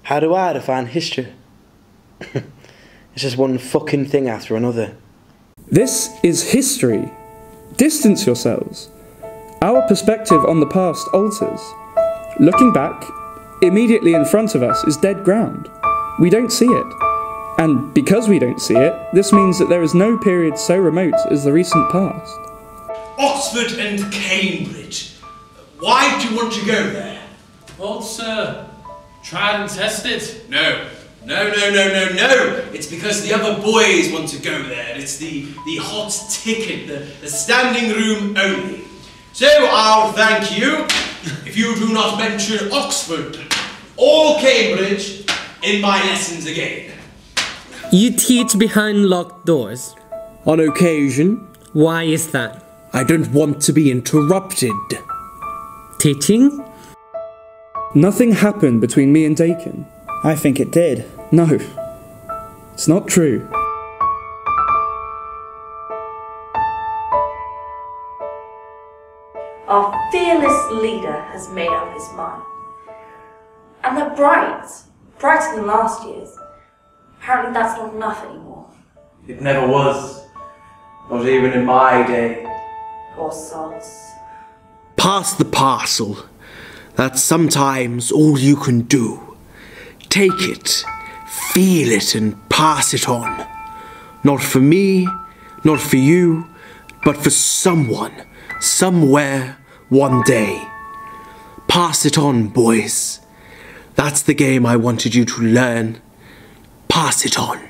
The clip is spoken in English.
How do I define history? It's just one fucking thing after another. This is history. Distance yourselves. Our perspective on the past alters. Looking back, immediately in front of us is dead ground. We don't see it. And because we don't see it, this means that there is no period so remote as the recent past. Oxford and Cambridge. Why do you want to go there? Well, sir, tried and tested. No. It's because the other boys want to go there. It's the hot ticket, the standing room only. So I'll thank you if you do not mention Oxford or Cambridge in my lessons again. You teach behind locked doors. On occasion. Why is that? I don't want to be interrupted. Teaching? Nothing happened between me and Dakin. I think it did. No, it's not true. Our fearless leader has made up his mind. And they're brighter than last year's. Apparently that's not enough anymore. It never was. Not even in my day. Poor sods. Pass the parcel. That's sometimes all you can do. Take it, feel it and pass it on. Not for me, not for you, but for someone, somewhere, one day. Pass it on, boys. That's the game I wanted you to learn. Pass it on.